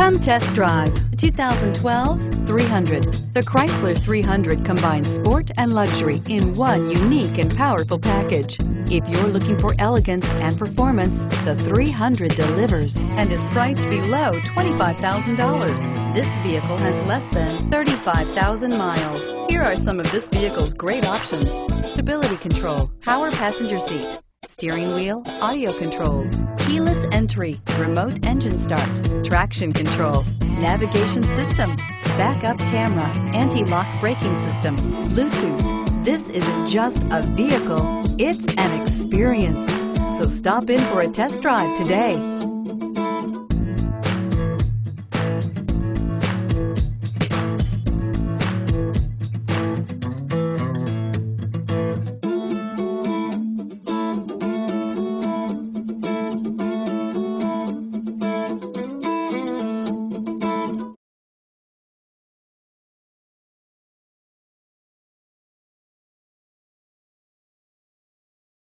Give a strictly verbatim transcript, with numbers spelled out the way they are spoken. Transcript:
Come test drive the two thousand twelve three hundred. The Chrysler three hundred combines sport and luxury in one unique and powerful package. If you're looking for elegance and performance, the three hundred delivers and is priced below twenty-five thousand dollars. This vehicle has less than thirty-five thousand miles. Here are some of this vehicle's great options: stability control, power passenger seat, steering wheel audio controls, keyless entry, remote engine start, traction control, navigation system, backup camera, anti-lock braking system, Bluetooth. This isn't just a vehicle, it's an experience. So stop in for a test drive today.